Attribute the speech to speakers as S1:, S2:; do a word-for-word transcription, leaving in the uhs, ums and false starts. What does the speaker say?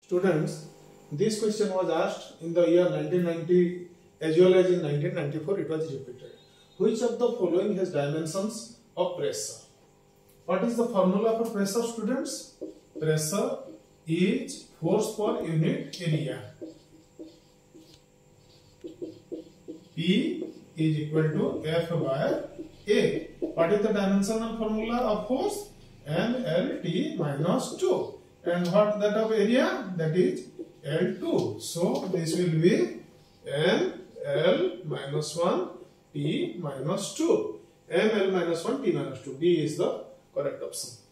S1: Students, this question was asked in the year nineteen ninety as well as in nineteen ninety-four it was repeated. Which of the following has dimensions of pressure? What is the formula for pressure, students? Pressure is force per unit area. P is equal to F by A. What is the dimensional formula of force? M L T minus two. And what that of area? That is L two. So this will be M L minus one T minus two. M L minus one T minus two. B is the correct option.